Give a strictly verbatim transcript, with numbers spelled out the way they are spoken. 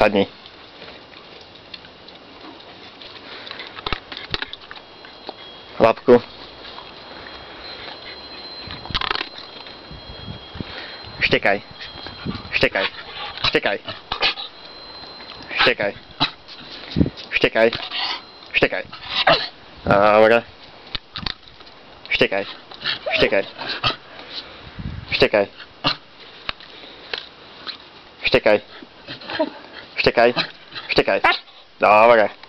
Sadni. Labku. Štekaj. Štekaj. Štekaj. Štekaj. Štekaj. Štekaj. Dobre. Štekaj. Štekaj. Štekaj. Štekaj. Štekaj. Štekaj. Dobre.